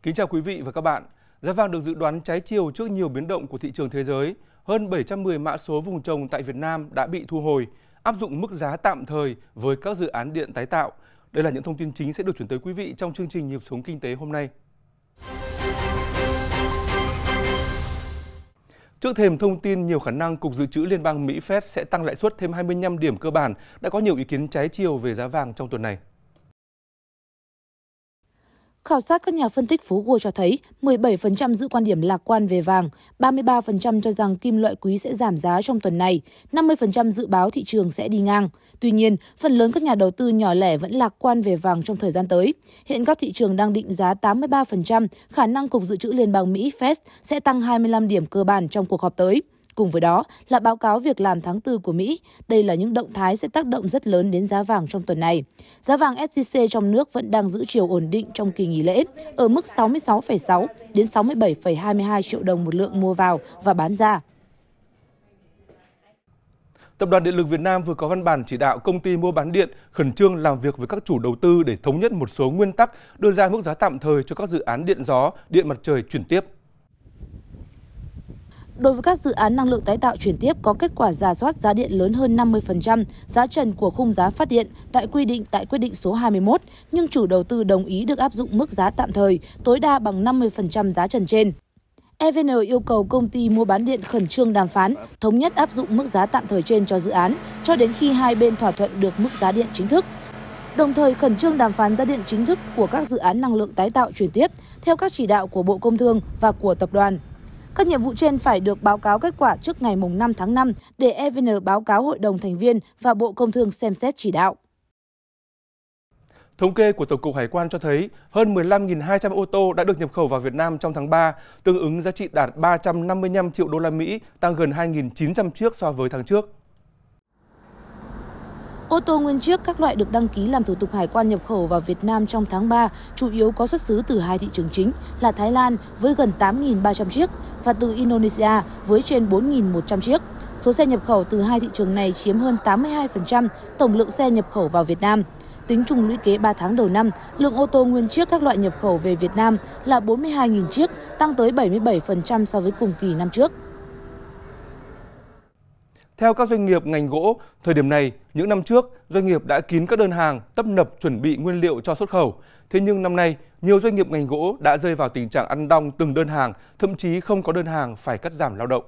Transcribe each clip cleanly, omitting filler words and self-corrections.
Kính chào quý vị và các bạn. Giá vàng được dự đoán trái chiều trước nhiều biến động của thị trường thế giới. Hơn 710 mã số vùng trồng tại Việt Nam đã bị thu hồi, áp dụng mức giá tạm thời với các dự án điện tái tạo. Đây là những thông tin chính sẽ được chuyển tới quý vị trong chương trình Nhịp sống kinh tế hôm nay. Trước thềm thông tin nhiều khả năng Cục Dự trữ Liên bang Mỹ Fed sẽ tăng lãi suất thêm 25 điểm cơ bản, đã có nhiều ý kiến trái chiều về giá vàng trong tuần này. Khảo sát các nhà phân tích phố Wall cho thấy 17% giữ quan điểm lạc quan về vàng, 33% cho rằng kim loại quý sẽ giảm giá trong tuần này, 50% dự báo thị trường sẽ đi ngang. Tuy nhiên, phần lớn các nhà đầu tư nhỏ lẻ vẫn lạc quan về vàng trong thời gian tới. Hiện các thị trường đang định giá 83% khả năng Cục Dự trữ Liên bang Mỹ Fed sẽ tăng 25 điểm cơ bản trong cuộc họp tới. Cùng với đó là báo cáo việc làm tháng 4 của Mỹ. Đây là những động thái sẽ tác động rất lớn đến giá vàng trong tuần này. Giá vàng SJC trong nước vẫn đang giữ chiều ổn định trong kỳ nghỉ lễ, ở mức 66,6 đến 67,22 triệu đồng một lượng mua vào và bán ra. Tập đoàn Điện lực Việt Nam vừa có văn bản chỉ đạo công ty mua bán điện khẩn trương làm việc với các chủ đầu tư để thống nhất một số nguyên tắc, đưa ra mức giá tạm thời cho các dự án điện gió, điện mặt trời chuyển tiếp. Đối với các dự án năng lượng tái tạo chuyển tiếp có kết quả rà soát giá điện lớn hơn 50% giá trần của khung giá phát điện tại quyết định số 21, nhưng chủ đầu tư đồng ý được áp dụng mức giá tạm thời tối đa bằng 50% giá trần trên. EVN yêu cầu công ty mua bán điện khẩn trương đàm phán, thống nhất áp dụng mức giá tạm thời trên cho dự án, cho đến khi hai bên thỏa thuận được mức giá điện chính thức. Đồng thời khẩn trương đàm phán giá điện chính thức của các dự án năng lượng tái tạo chuyển tiếp theo các chỉ đạo của Bộ Công Thương và của tập đoàn. Các nhiệm vụ trên phải được báo cáo kết quả trước ngày 5 tháng 5 để EVN báo cáo Hội đồng thành viên và Bộ Công Thương xem xét chỉ đạo. Thống kê của Tổng cục Hải quan cho thấy hơn 15.200 ô tô đã được nhập khẩu vào Việt Nam trong tháng 3, tương ứng giá trị đạt 355 triệu đô la Mỹ, tăng gần 2.900 chiếc so với tháng trước. Ô tô nguyên chiếc các loại được đăng ký làm thủ tục hải quan nhập khẩu vào Việt Nam trong tháng 3 chủ yếu có xuất xứ từ hai thị trường chính là Thái Lan với gần 8.300 chiếc và từ Indonesia với trên 4.100 chiếc. Số xe nhập khẩu từ hai thị trường này chiếm hơn 82% tổng lượng xe nhập khẩu vào Việt Nam. Tính chung lũy kế 3 tháng đầu năm, lượng ô tô nguyên chiếc các loại nhập khẩu về Việt Nam là 42.000 chiếc, tăng tới 77% so với cùng kỳ năm trước. Theo các doanh nghiệp ngành gỗ, thời điểm này, những năm trước, doanh nghiệp đã kín các đơn hàng, tấp nập chuẩn bị nguyên liệu cho xuất khẩu. Thế nhưng năm nay, nhiều doanh nghiệp ngành gỗ đã rơi vào tình trạng ăn đong từng đơn hàng, thậm chí không có đơn hàng phải cắt giảm lao động.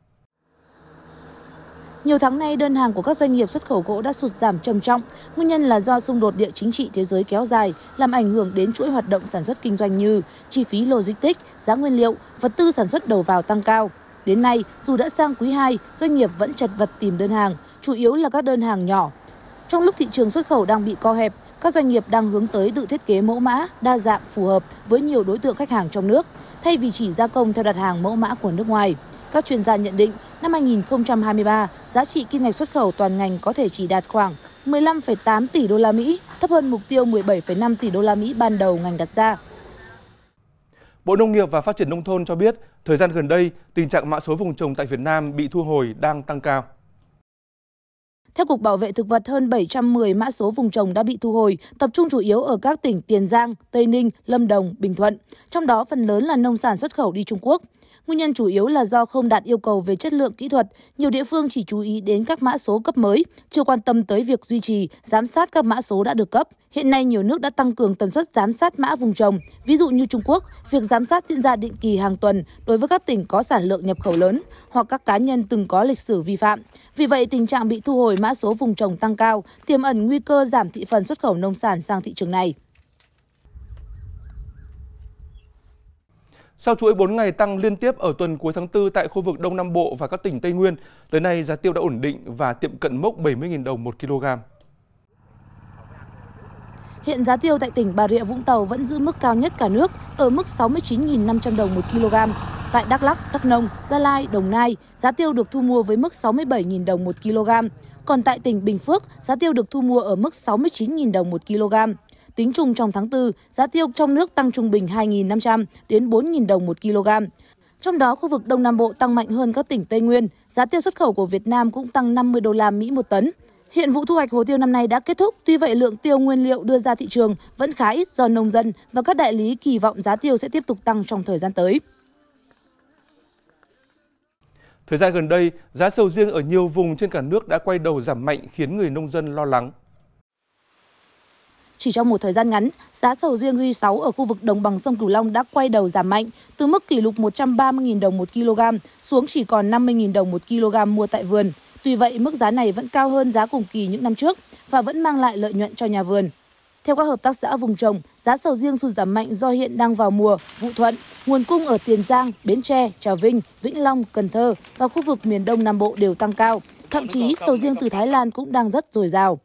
Nhiều tháng nay, đơn hàng của các doanh nghiệp xuất khẩu gỗ đã sụt giảm trầm trọng. Nguyên nhân là do xung đột địa chính trị thế giới kéo dài, làm ảnh hưởng đến chuỗi hoạt động sản xuất kinh doanh như chi phí logistics, giá nguyên liệu, vật tư sản xuất đầu vào tăng cao. Đến nay, dù đã sang quý 2, doanh nghiệp vẫn chật vật tìm đơn hàng, chủ yếu là các đơn hàng nhỏ. Trong lúc thị trường xuất khẩu đang bị co hẹp, các doanh nghiệp đang hướng tới tự thiết kế mẫu mã, đa dạng, phù hợp với nhiều đối tượng khách hàng trong nước, thay vì chỉ gia công theo đặt hàng mẫu mã của nước ngoài. Các chuyên gia nhận định, năm 2023, giá trị kim ngạch xuất khẩu toàn ngành có thể chỉ đạt khoảng 15,8 tỷ đô la Mỹ, thấp hơn mục tiêu 17,5 tỷ đô la Mỹ ban đầu ngành đặt ra. Bộ Nông nghiệp và Phát triển Nông thôn cho biết, thời gian gần đây, tình trạng mã số vùng trồng tại Việt Nam bị thu hồi đang tăng cao. Theo Cục Bảo vệ Thực vật, hơn 710 mã số vùng trồng đã bị thu hồi, tập trung chủ yếu ở các tỉnh Tiền Giang, Tây Ninh, Lâm Đồng, Bình Thuận. Trong đó, phần lớn là nông sản xuất khẩu đi Trung Quốc. Nguyên nhân chủ yếu là do không đạt yêu cầu về chất lượng kỹ thuật, nhiều địa phương chỉ chú ý đến các mã số cấp mới, chưa quan tâm tới việc duy trì, giám sát các mã số đã được cấp. Hiện nay, nhiều nước đã tăng cường tần suất giám sát mã vùng trồng. Ví dụ như Trung Quốc, việc giám sát diễn ra định kỳ hàng tuần đối với các tỉnh có sản lượng nhập khẩu lớn hoặc các cá nhân từng có lịch sử vi phạm. Vì vậy, tình trạng bị thu hồi mã số vùng trồng tăng cao, tiềm ẩn nguy cơ giảm thị phần xuất khẩu nông sản sang thị trường này. Sau chuỗi 4 ngày tăng liên tiếp ở tuần cuối tháng 4 tại khu vực Đông Nam Bộ và các tỉnh Tây Nguyên, tới nay giá tiêu đã ổn định và tiệm cận mốc 70.000 đồng một kg. Hiện giá tiêu tại tỉnh Bà Rịa Vũng Tàu vẫn giữ mức cao nhất cả nước ở mức 69.500 đồng một kg. Tại Đắk Lắk, Đắk Nông, Gia Lai, Đồng Nai, giá tiêu được thu mua với mức 67.000 đồng một kg. Còn tại tỉnh Bình Phước, giá tiêu được thu mua ở mức 69.000 đồng một kg. Tính chung trong tháng 4, giá tiêu trong nước tăng trung bình 2.500 đến 4.000 đồng một kg. Trong đó, khu vực Đông Nam Bộ tăng mạnh hơn các tỉnh Tây Nguyên, giá tiêu xuất khẩu của Việt Nam cũng tăng 50 đô la Mỹ một tấn. Hiện vụ thu hoạch hồ tiêu năm nay đã kết thúc, tuy vậy lượng tiêu nguyên liệu đưa ra thị trường vẫn khá ít do nông dân và các đại lý kỳ vọng giá tiêu sẽ tiếp tục tăng trong thời gian tới. Thời gian gần đây, giá sầu riêng ở nhiều vùng trên cả nước đã quay đầu giảm mạnh khiến người nông dân lo lắng. Chỉ trong một thời gian ngắn, giá sầu riêng J6 ở khu vực đồng bằng sông Cửu Long đã quay đầu giảm mạnh, từ mức kỷ lục 130.000 đồng 1 kg xuống chỉ còn 50.000 đồng 1 kg mua tại vườn. Tuy vậy, mức giá này vẫn cao hơn giá cùng kỳ những năm trước và vẫn mang lại lợi nhuận cho nhà vườn. Theo các hợp tác xã vùng trồng, giá sầu riêng sụt giảm mạnh do hiện đang vào mùa vụ thuận, nguồn cung ở Tiền Giang, Bến Tre, Trà Vinh, Vĩnh Long, Cần Thơ và khu vực miền Đông Nam Bộ đều tăng cao. Thậm chí sầu riêng từ Thái Lan cũng đang rất dồi dào.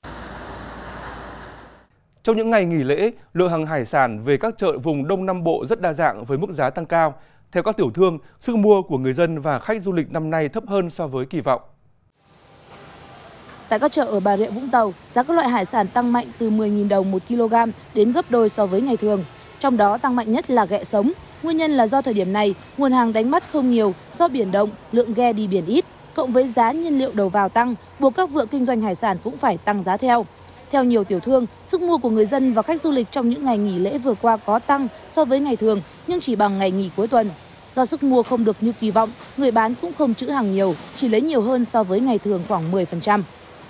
Trong những ngày nghỉ lễ, lượng hàng hải sản về các chợ vùng Đông Nam Bộ rất đa dạng với mức giá tăng cao. Theo các tiểu thương, sức mua của người dân và khách du lịch năm nay thấp hơn so với kỳ vọng. Tại các chợ ở Bà Rịa Vũng Tàu, giá các loại hải sản tăng mạnh từ 10.000 đồng 1 kg đến gấp đôi so với ngày thường. Trong đó tăng mạnh nhất là ghẹ sống. Nguyên nhân là do thời điểm này, nguồn hàng đánh bắt không nhiều do biển động, lượng ghe đi biển ít, cộng với giá nhiên liệu đầu vào tăng, buộc các vựa kinh doanh hải sản cũng phải tăng giá theo. Theo nhiều tiểu thương, sức mua của người dân và khách du lịch trong những ngày nghỉ lễ vừa qua có tăng so với ngày thường, nhưng chỉ bằng ngày nghỉ cuối tuần. Do sức mua không được như kỳ vọng, người bán cũng không trữ hàng nhiều, chỉ lấy nhiều hơn so với ngày thường khoảng 10%.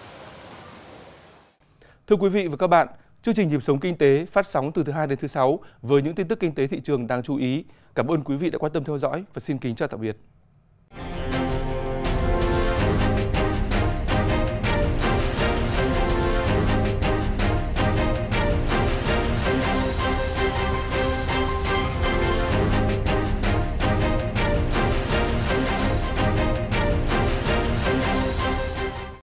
Thưa quý vị và các bạn, chương trình Nhịp sống kinh tế phát sóng từ thứ Hai đến thứ Sáu với những tin tức kinh tế thị trường đáng chú ý. Cảm ơn quý vị đã quan tâm theo dõi và xin kính chào tạm biệt.